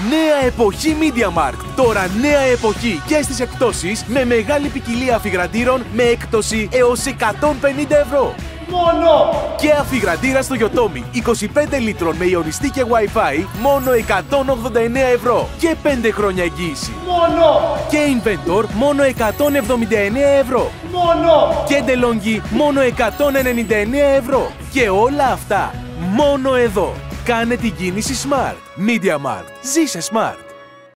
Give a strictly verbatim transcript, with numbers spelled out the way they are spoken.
Νέα εποχή MediaMarkt. Τώρα νέα εποχή και στις εκπτώσεις με μεγάλη ποικιλία αφιγραντήρων με έκπτωση έως εκατόν πενήντα ευρώ. Μόνο! Και αφιγραντήρα στο Yotomi είκοσι πέντε λίτρων με ιονιστή και Wi-Fi μόνο εκατόν ογδόντα εννέα ευρώ και πέντε χρόνια εγγύηση. Μόνο! Και Inventor μόνο εκατόν εβδομήντα εννέα ευρώ. Μόνο! Και DeLonghi μόνο εκατόν ενενήντα εννέα ευρώ. Και όλα αυτά μόνο εδώ. Κάνε την κίνηση Smart. MediaMarkt. Ζήσε Smart.